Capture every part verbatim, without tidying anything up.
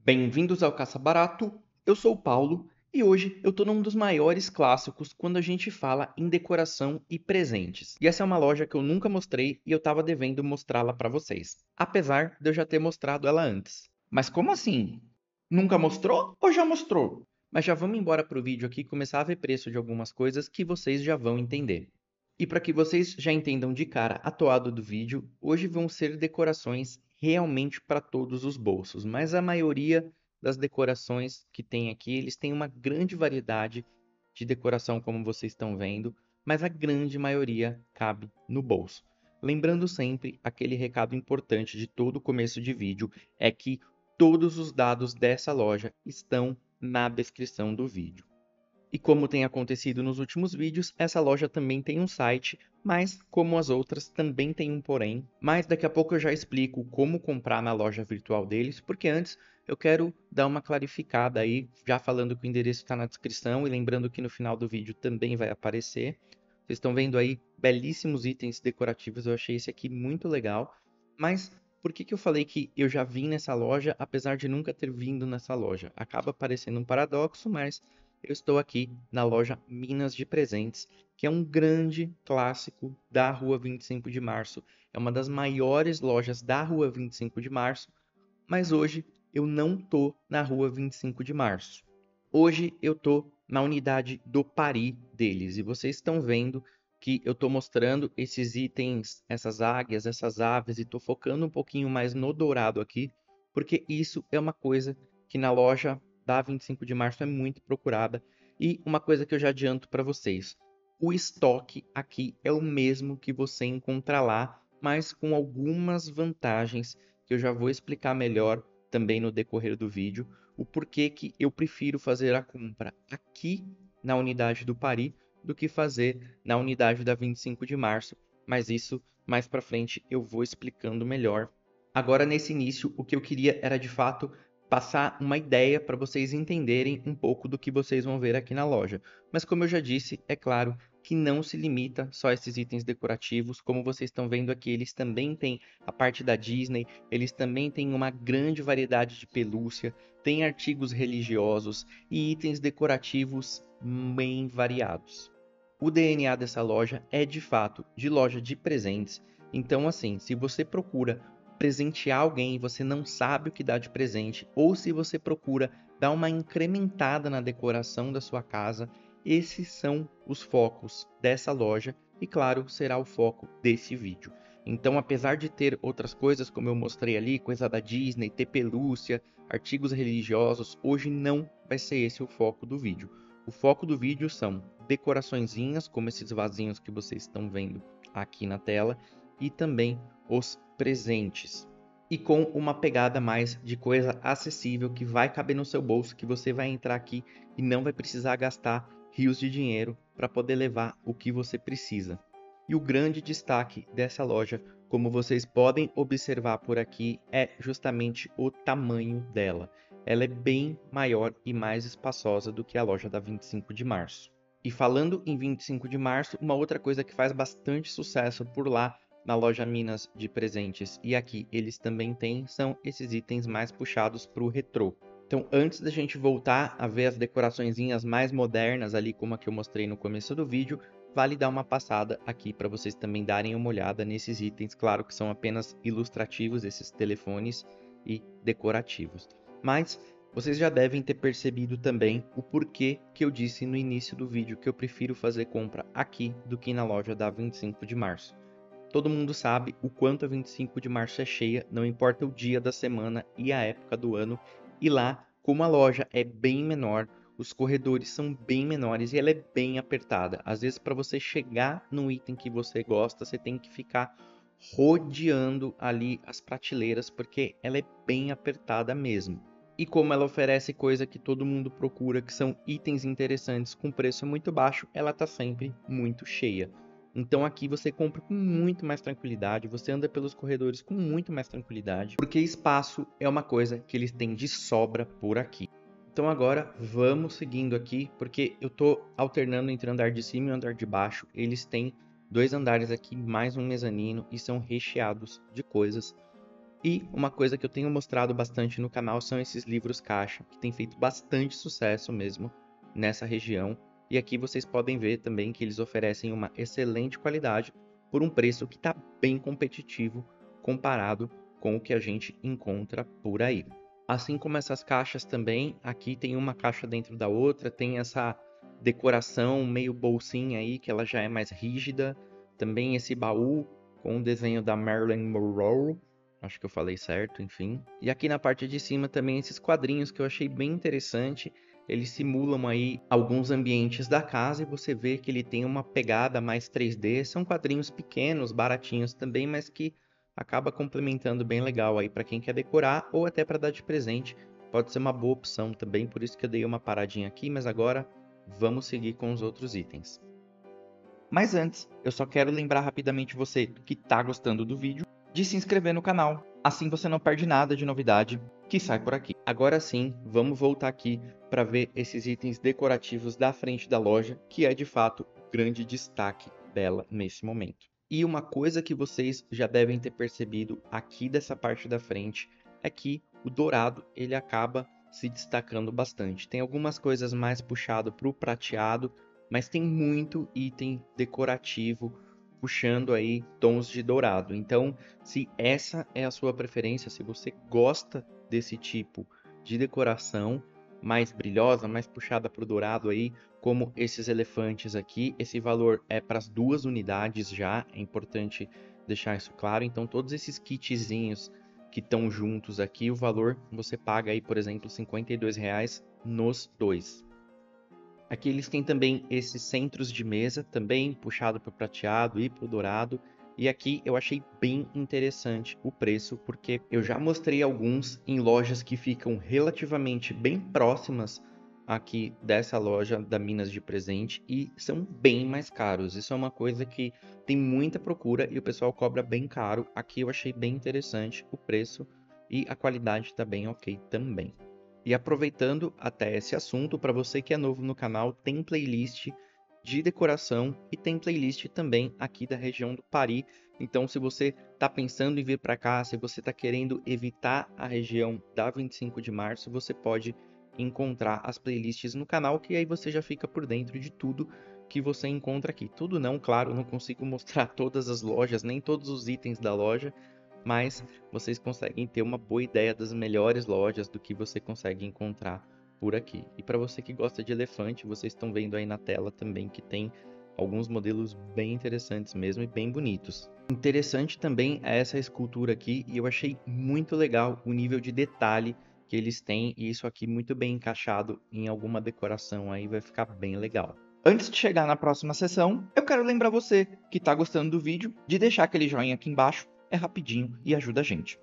Bem-vindos ao Caça Barato, eu sou o Paulo e hoje eu tô num dos maiores clássicos quando a gente fala em decoração e presentes. E essa é uma loja que eu nunca mostrei e eu tava devendo mostrá-la pra vocês, apesar de eu já ter mostrado ela antes. Mas como assim? Nunca mostrou ou já mostrou? Mas já vamos embora pro vídeo aqui e começar a ver preço de algumas coisas que vocês já vão entender. E para que vocês já entendam de cara a toada do vídeo, hoje vão ser decorações realmente para todos os bolsos, mas a maioria das decorações que tem aqui, eles têm uma grande variedade de decoração, como vocês estão vendo, mas a grande maioria cabe no bolso. Lembrando sempre aquele recado importante de todo começo de vídeo, é que todos os dados dessa loja estão na descrição do vídeo. E como tem acontecido nos últimos vídeos, essa loja também tem um site, mas como as outras também tem um porém. Mas daqui a pouco eu já explico como comprar na loja virtual deles, porque antes eu quero dar uma clarificada aí, já falando que o endereço está na descrição e lembrando que no final do vídeo também vai aparecer. Vocês estão vendo aí belíssimos itens decorativos, eu achei esse aqui muito legal. Mas por que que eu falei que eu já vim nessa loja, apesar de nunca ter vindo nessa loja? Acaba parecendo um paradoxo, mas eu estou aqui na loja Minas de Presentes, que é um grande clássico da Rua vinte e cinco de Março. É uma das maiores lojas da Rua vinte e cinco de Março, mas hoje eu não tô na Rua vinte e cinco de Março. Hoje eu tô na unidade do Paris deles e vocês estão vendo que eu tô mostrando esses itens, essas águias, essas aves e tô focando um pouquinho mais no dourado aqui, porque isso é uma coisa que na loja da vinte e cinco de Março é muito procurada. E uma coisa que eu já adianto para vocês, o estoque aqui é o mesmo que você encontra lá, mas com algumas vantagens que eu já vou explicar melhor também no decorrer do vídeo, o porquê que eu prefiro fazer a compra aqui na unidade do Paris do que fazer na unidade da vinte e cinco de Março, mas isso mais para frente eu vou explicando melhor. Agora nesse início, o que eu queria era de fato passar uma ideia para vocês entenderem um pouco do que vocês vão ver aqui na loja. Mas como eu já disse, é claro que não se limita só a esses itens decorativos, como vocês estão vendo aqui, eles também têm a parte da Disney, eles também têm uma grande variedade de pelúcia, tem artigos religiosos e itens decorativos bem variados. O D N A dessa loja é de fato de loja de presentes, então assim, se você procura presentear alguém e você não sabe o que dar de presente, ou se você procura dar uma incrementada na decoração da sua casa, esses são os focos dessa loja e claro, será o foco desse vídeo. Então, apesar de ter outras coisas, como eu mostrei ali, coisa da Disney, ter pelúcia, artigos religiosos, hoje não vai ser esse o foco do vídeo. O foco do vídeo são decoraçõezinhas, como esses vasinhos que vocês estão vendo aqui na tela, e também os presentes. E com uma pegada mais de coisa acessível que vai caber no seu bolso, que você vai entrar aqui e não vai precisar gastar rios de dinheiro para poder levar o que você precisa. E o grande destaque dessa loja, como vocês podem observar por aqui, é justamente o tamanho dela. Ela é bem maior e mais espaçosa do que a loja da vinte e cinco de Março. E falando em vinte e cinco de Março, uma outra coisa que faz bastante sucesso por lá na loja Minas de Presentes e aqui eles também têm, são esses itens mais puxados para o retrô. Então, antes da gente voltar a ver as decoraçõezinhas mais modernas ali, como a que eu mostrei no começo do vídeo, vale dar uma passada aqui para vocês também darem uma olhada nesses itens. Claro que são apenas ilustrativos, esses telefones e decorativos. Mas vocês já devem ter percebido também o porquê que eu disse no início do vídeo que eu prefiro fazer compra aqui do que na loja da vinte e cinco de Março. Todo mundo sabe o quanto a vinte e cinco de Março é cheia, não importa o dia da semana e a época do ano. E lá, como a loja é bem menor, os corredores são bem menores e ela é bem apertada. Às vezes, para você chegar no item que você gosta, você tem que ficar rodeando ali as prateleiras, porque ela é bem apertada mesmo. E como ela oferece coisa que todo mundo procura, que são itens interessantes com preço muito baixo, ela está sempre muito cheia. Então aqui você compra com muito mais tranquilidade, você anda pelos corredores com muito mais tranquilidade, porque espaço é uma coisa que eles têm de sobra por aqui. Então agora vamos seguindo aqui, porque eu estou alternando entre o andar de cima e o andar de baixo. Eles têm dois andares aqui, mais um mezanino, e são recheados de coisas. E uma coisa que eu tenho mostrado bastante no canal são esses livros caixa, que tem feito bastante sucesso mesmo nessa região. E aqui vocês podem ver também que eles oferecem uma excelente qualidade por um preço que está bem competitivo comparado com o que a gente encontra por aí. Assim como essas caixas também, aqui tem uma caixa dentro da outra, tem essa decoração meio bolsinha aí, que ela já é mais rígida. Também esse baú com o desenho da Marilyn Monroe, acho que eu falei certo, enfim. E aqui na parte de cima também esses quadrinhos que eu achei bem interessante. Eles simulam aí alguns ambientes da casa e você vê que ele tem uma pegada mais três D. São quadrinhos pequenos, baratinhos também, mas que acaba complementando bem legal aí para quem quer decorar ou até para dar de presente. Pode ser uma boa opção também, por isso que eu dei uma paradinha aqui, mas agora vamos seguir com os outros itens. Mas antes, eu só quero lembrar rapidamente você que está gostando do vídeo de se inscrever no canal, assim você não perde nada de novidade que sai por aqui. Agora sim, vamos voltar aqui para ver esses itens decorativos da frente da loja, que é de fato o grande destaque dela nesse momento. E uma coisa que vocês já devem ter percebido aqui dessa parte da frente é que o dourado ele acaba se destacando bastante. Tem algumas coisas mais puxado para o prateado, mas tem muito item decorativo puxando aí tons de dourado. Então, se essa é a sua preferência, se você gosta desse tipo de decoração mais brilhosa, mais puxada para o dourado aí, como esses elefantes aqui, esse valor é para as duas unidades já, é importante deixar isso claro. Então, todos esses kitzinhos que estão juntos aqui, o valor você paga aí, por exemplo, cinquenta e dois reais nos dois. Aqui eles têm também esses centros de mesa, também puxado para o prateado e para o dourado. E aqui eu achei bem interessante o preço, porque eu já mostrei alguns em lojas que ficam relativamente bem próximas aqui dessa loja da Minas de Presente e são bem mais caros. Isso é uma coisa que tem muita procura e o pessoal cobra bem caro. Aqui eu achei bem interessante o preço e a qualidade está bem ok também. E aproveitando até esse assunto, para você que é novo no canal, tem playlist de decoração e tem playlist também aqui da região do Pari. Então, se você está pensando em vir para cá, se você está querendo evitar a região da vinte e cinco de março, você pode encontrar as playlists no canal, que aí você já fica por dentro de tudo que você encontra aqui. Tudo não, claro, não consigo mostrar todas as lojas, nem todos os itens da loja, mas vocês conseguem ter uma boa ideia das melhores lojas do que você consegue encontrar por aqui. E para você que gosta de elefante, vocês estão vendo aí na tela também que tem alguns modelos bem interessantes mesmo e bem bonitos. Interessante também é essa escultura aqui e eu achei muito legal o nível de detalhe que eles têm e isso aqui muito bem encaixado em alguma decoração aí vai ficar bem legal. Antes de chegar na próxima sessão, eu quero lembrar você que está gostando do vídeo de deixar aquele joinha aqui embaixo, é rapidinho e ajuda a gente.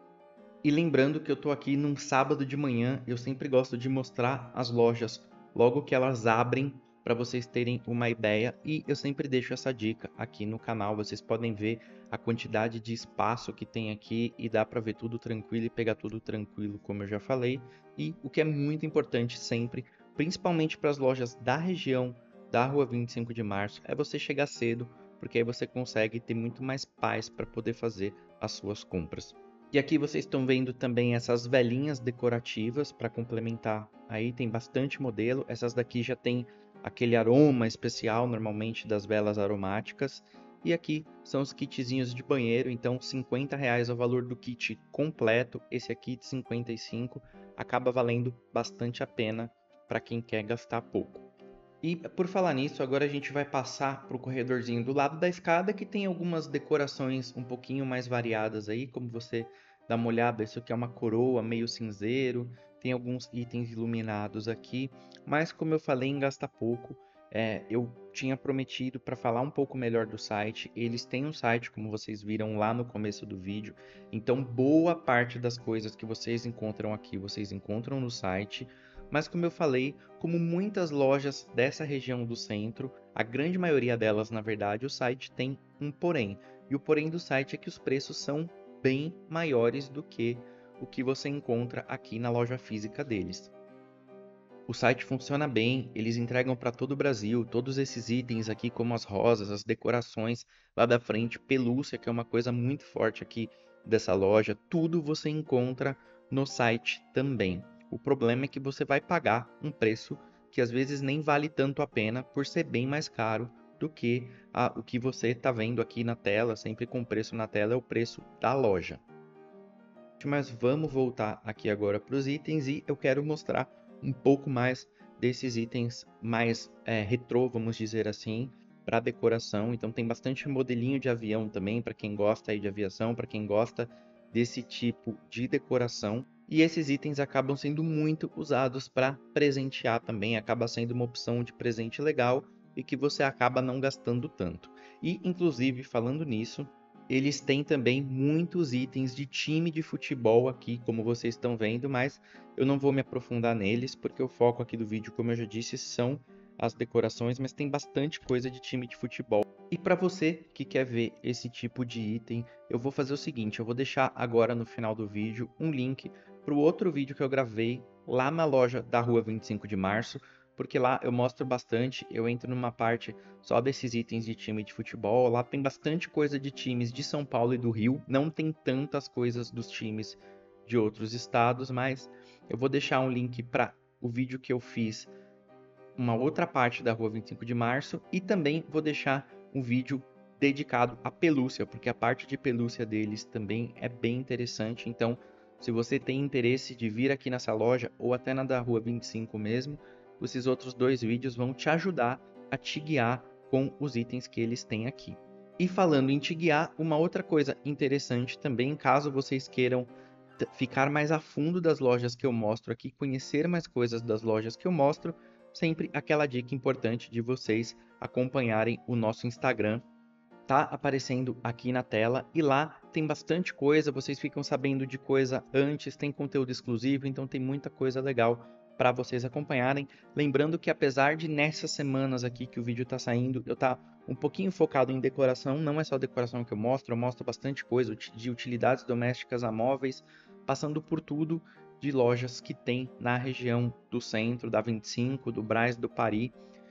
E lembrando que eu tô aqui num sábado de manhã, eu sempre gosto de mostrar as lojas logo que elas abrem para vocês terem uma ideia e eu sempre deixo essa dica aqui no canal. Vocês podem ver a quantidade de espaço que tem aqui e dá para ver tudo tranquilo e pegar tudo tranquilo, como eu já falei. E o que é muito importante sempre, principalmente para as lojas da região da Rua vinte e cinco de março, é você chegar cedo, porque aí você consegue ter muito mais paz para poder fazer as suas compras. E aqui vocês estão vendo também essas velinhas decorativas para complementar. Aí tem bastante modelo. Essas daqui já tem aquele aroma especial normalmente das velas aromáticas. E aqui são os kitzinhos de banheiro. Então cinquenta reais é o valor do kit completo. Esse aqui de cinquenta e cinco acaba valendo bastante a pena para quem quer gastar pouco. E por falar nisso, agora a gente vai passar para o corredorzinho do lado da escada que tem algumas decorações um pouquinho mais variadas aí, como você dá uma olhada, isso aqui é uma coroa meio cinzeiro, tem alguns itens iluminados aqui, mas como eu falei em gasta pouco, é, eu tinha prometido para falar um pouco melhor do site, eles têm um site como vocês viram lá no começo do vídeo, então boa parte das coisas que vocês encontram aqui, vocês encontram no site. Mas como eu falei, como muitas lojas dessa região do centro, a grande maioria delas, na verdade, o site tem um porém. E o porém do site é que os preços são bem maiores do que o que você encontra aqui na loja física deles. O site funciona bem, eles entregam para todo o Brasil, todos esses itens aqui como as rosas, as decorações lá da frente, pelúcia, que é uma coisa muito forte aqui dessa loja, tudo você encontra no site também. O problema é que você vai pagar um preço que às vezes nem vale tanto a pena por ser bem mais caro do que a, o que você está vendo aqui na tela, sempre com preço na tela, é o preço da loja. Mas vamos voltar aqui agora para os itens e eu quero mostrar um pouco mais desses itens mais é, retrô, vamos dizer assim, para decoração. Então tem bastante modelinho de avião também, para quem gosta aí de aviação, para quem gosta desse tipo de decoração. E esses itens acabam sendo muito usados para presentear também, acaba sendo uma opção de presente legal e que você acaba não gastando tanto. E inclusive, falando nisso, eles têm também muitos itens de time de futebol aqui, como vocês estão vendo, mas eu não vou me aprofundar neles, porque o foco aqui do vídeo, como eu já disse, são as decorações, mas tem bastante coisa de time de futebol. E para você que quer ver esse tipo de item, eu vou fazer o seguinte, eu vou deixar agora no final do vídeo um link para o outro vídeo que eu gravei lá na loja da Rua vinte e cinco de Março, porque lá eu mostro bastante, eu entro numa parte só desses itens de time de futebol, lá tem bastante coisa de times de São Paulo e do Rio, não tem tantas coisas dos times de outros estados, mas eu vou deixar um link para o vídeo que eu fiz, uma outra parte da Rua vinte e cinco de Março, e também vou deixar um vídeo dedicado à pelúcia, porque a parte de pelúcia deles também é bem interessante, então se você tem interesse de vir aqui nessa loja, ou até na da Rua vinte e cinco mesmo, esses outros dois vídeos vão te ajudar a te guiar com os itens que eles têm aqui. E falando em te guiar, uma outra coisa interessante também, caso vocês queiram ficar mais a fundo das lojas que eu mostro aqui, conhecer mais coisas das lojas que eu mostro, sempre aquela dica importante de vocês acompanharem o nosso Instagram. Tá aparecendo aqui na tela e lá tem bastante coisa, vocês ficam sabendo de coisa antes, tem conteúdo exclusivo, então tem muita coisa legal para vocês acompanharem. Lembrando que apesar de nessas semanas aqui que o vídeo está saindo, eu tá um pouquinho focado em decoração, não é só decoração que eu mostro, eu mostro bastante coisa, de utilidades domésticas a móveis, passando por tudo de lojas que tem na região do centro, da vinte e cinco, do Brás, do Paris.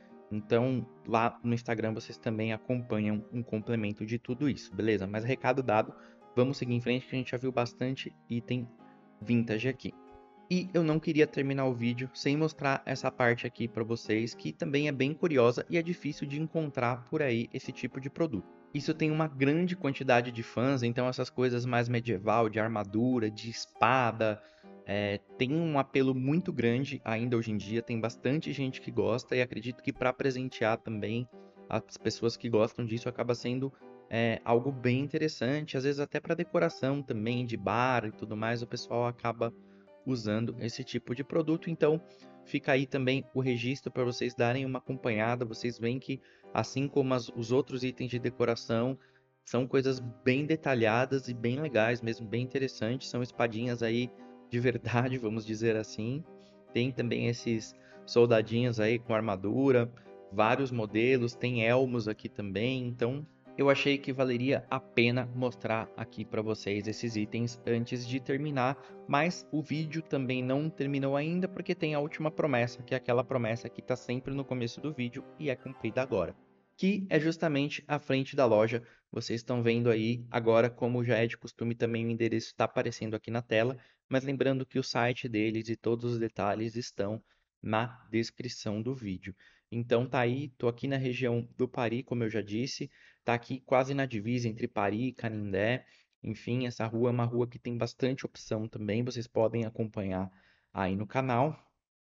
Então, lá no Instagram vocês também acompanham um complemento de tudo isso, beleza? Mas recado dado, vamos seguir em frente que a gente já viu bastante item vintage aqui. E eu não queria terminar o vídeo sem mostrar essa parte aqui para vocês, que também é bem curiosa e é difícil de encontrar por aí esse tipo de produto. Isso tem uma grande quantidade de fãs, então essas coisas mais medieval, de armadura, de espada, é, tem um apelo muito grande ainda hoje em dia, tem bastante gente que gosta e acredito que para presentear também as pessoas que gostam disso acaba sendo é, algo bem interessante, às vezes até para decoração também, de bar e tudo mais, o pessoal acaba usando esse tipo de produto, então fica aí também o registro para vocês darem uma acompanhada, vocês veem que assim como as, os outros itens de decoração, são coisas bem detalhadas e bem legais, mesmo bem interessantes, são espadinhas aí de verdade, vamos dizer assim, tem também esses soldadinhos aí com armadura, vários modelos, tem elmos aqui também, então eu achei que valeria a pena mostrar aqui para vocês esses itens antes de terminar, mas o vídeo também não terminou ainda porque tem a última promessa, que é aquela promessa que está sempre no começo do vídeo e é cumprida agora, que é justamente a frente da loja. Vocês estão vendo aí agora, como já é de costume, também o endereço está aparecendo aqui na tela, mas lembrando que o site deles e todos os detalhes estão na descrição do vídeo. Então tá aí, tô aqui na região do Paris, como eu já disse, tá aqui quase na divisa entre Paris e Canindé. Enfim, essa rua é uma rua que tem bastante opção também, vocês podem acompanhar aí no canal.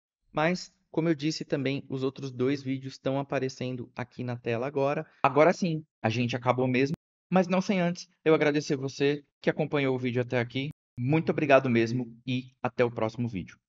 Mas, como eu disse também, os outros dois vídeos estão aparecendo aqui na tela agora. Agora sim, a gente acabou mesmo, mas não sem antes eu agradecer você que acompanhou o vídeo até aqui. Muito obrigado mesmo e até o próximo vídeo.